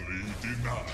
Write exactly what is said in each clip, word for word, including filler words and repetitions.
Respectfully denied.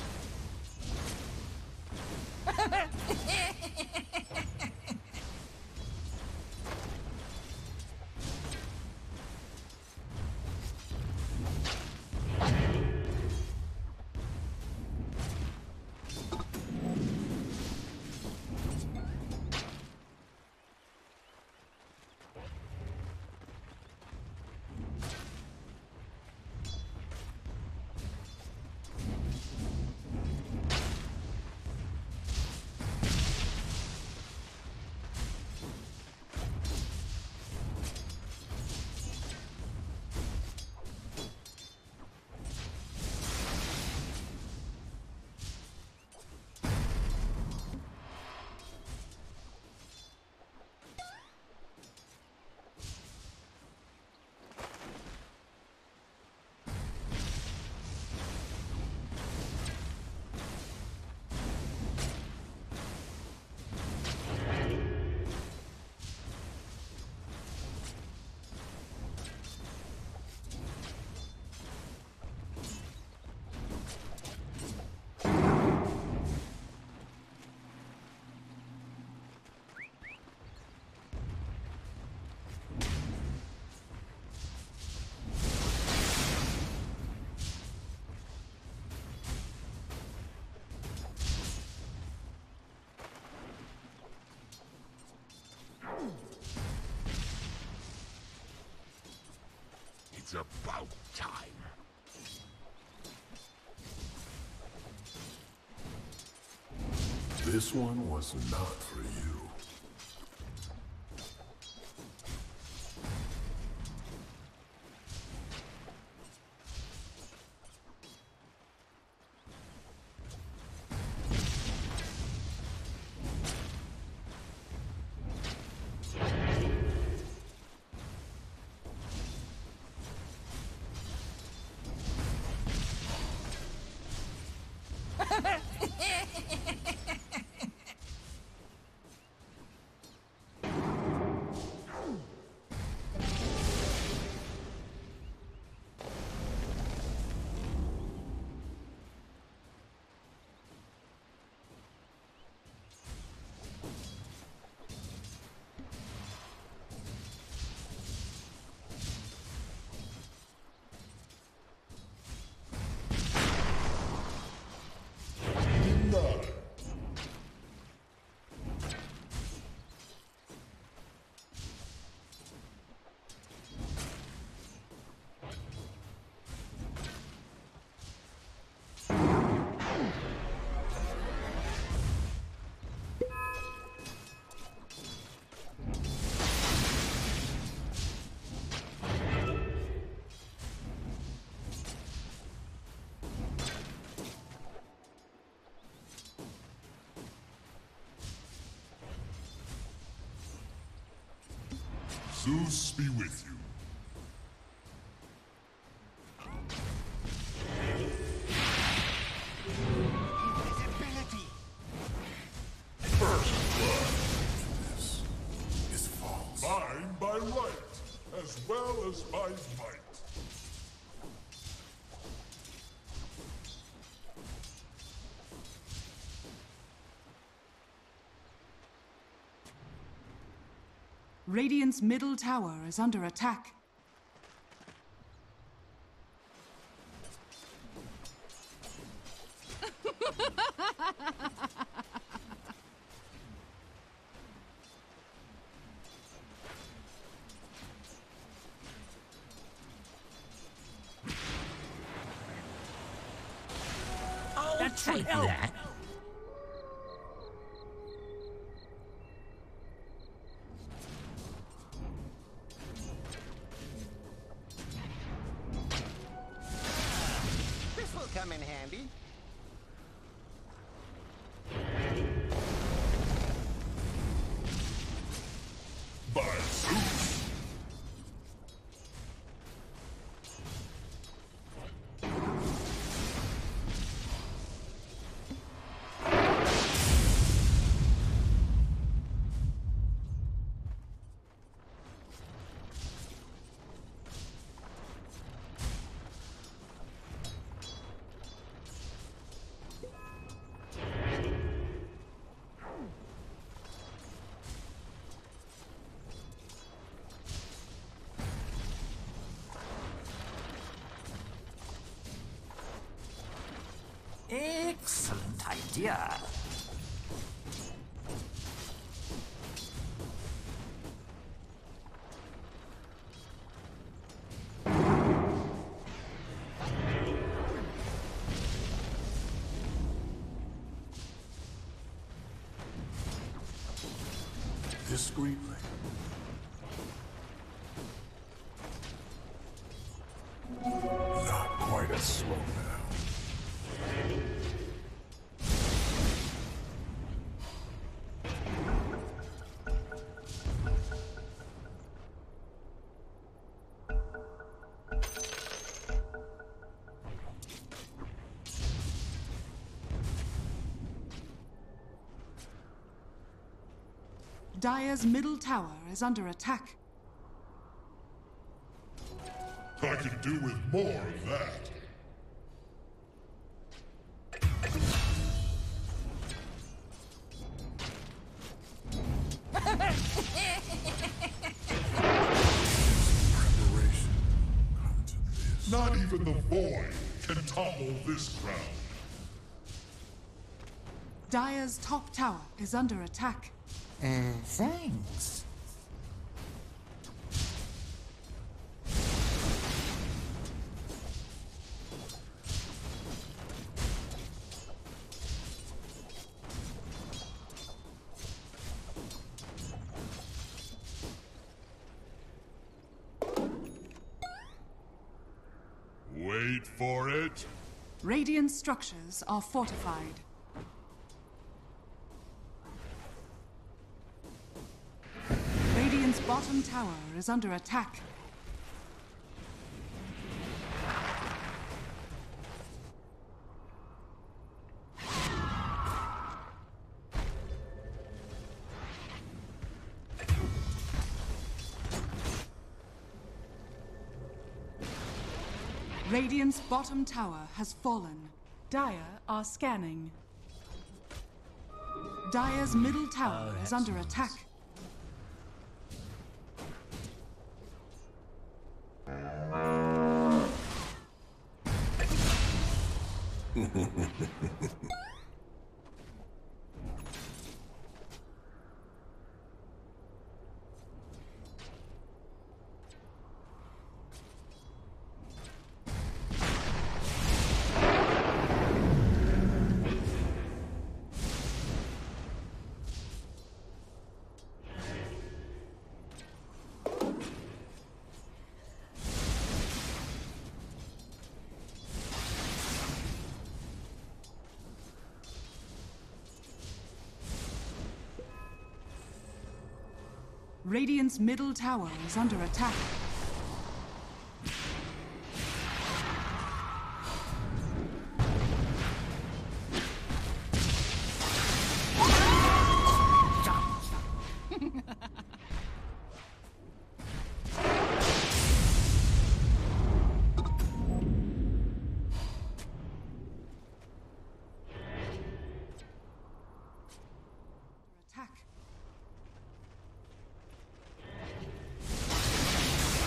It's about time. This one was not for you. Zeus be with you. Invisibility! First blood. This is false. Mine by right, as well as by might. Radiant's middle tower is under attack. I'll take that. This will come in handy. By Zeus. Excellent idea. Discreetly. Not quite as slow now. Dire's middle tower is under attack. I could do with more of that. Preparation. Come to this. Not even the void can topple this ground. Dire's top tower is under attack. Uh, thanks. Wait for it. Radiant structures are fortified. Radiant's bottom tower is under attack. Radiant's bottom tower has fallen. Dire are scanning. Dire's middle tower Oh, is under that's attack. Radiant's middle tower is under attack. Attack.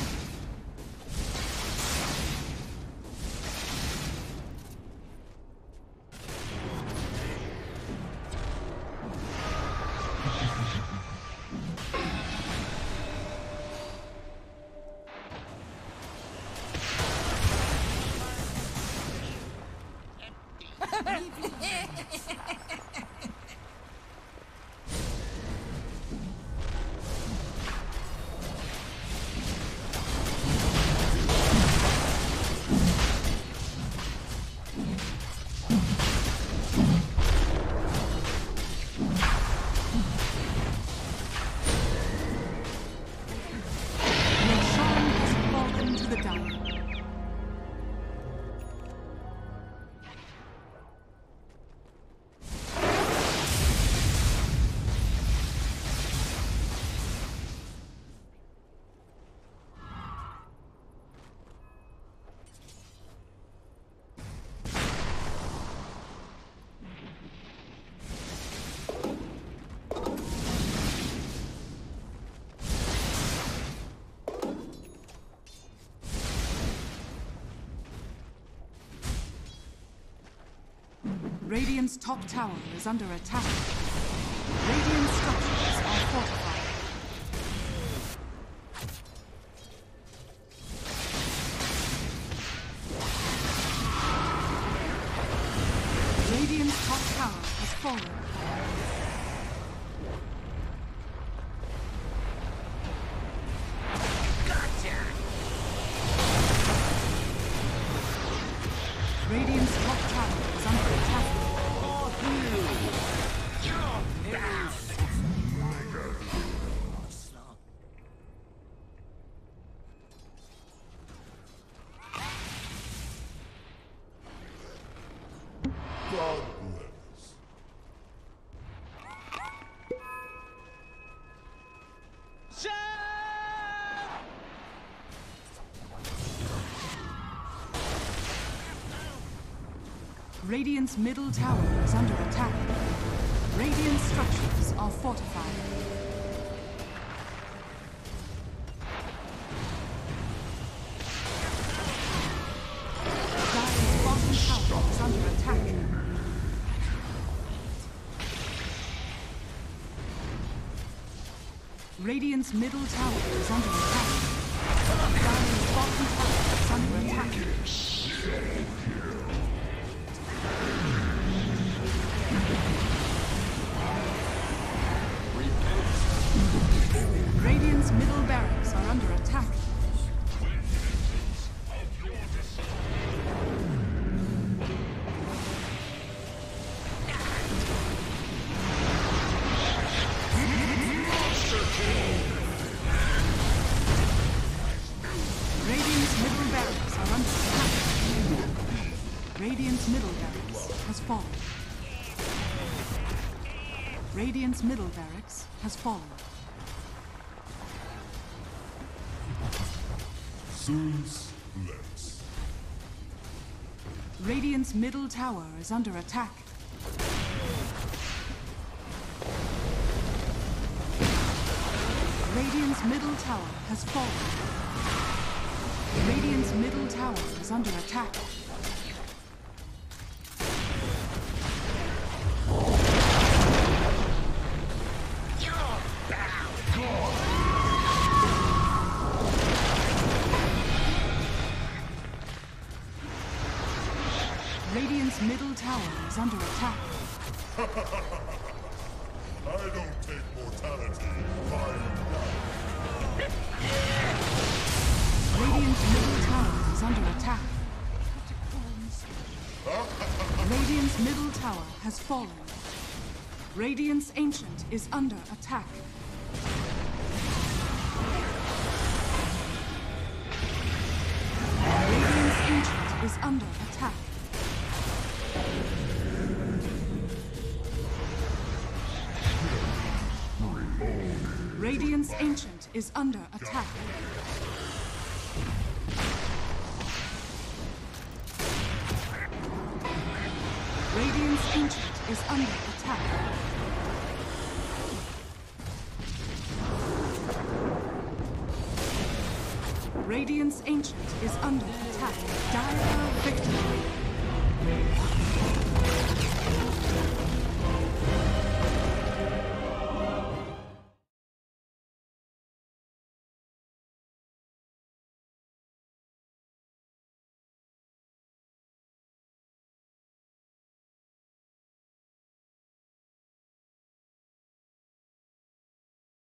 Radiant's top tower is under attack. Radiant structures are fortified. Radiant's top tower has fallen. Radiant's top tower is under attack. God bless. Radiant's middle tower is under attack. Radiant structures are fortified. Dire's bottom tower is under attack. Radiant's middle tower is under attack. Dire's bottom tower is under attack. Radiant's middle barracks are under attack. Radiant's middle barracks are under attack. Radiant's middle barracks has fallen. Radiant's middle barracks has fallen. Zeus bless. Radiant's middle tower is under attack. Radiant's middle tower has fallen. Radiant's middle tower is under attack. Radiant's middle tower is under attack. I don't take mortality lying Radiant's middle tower is under attack. Radiant's middle tower has fallen. Radiant's ancient is under attack. Radiant's ancient is under attack. Radiant's ancient is under attack. Radiant's ancient is under attack. Radiant's ancient is under attack. Dire victory.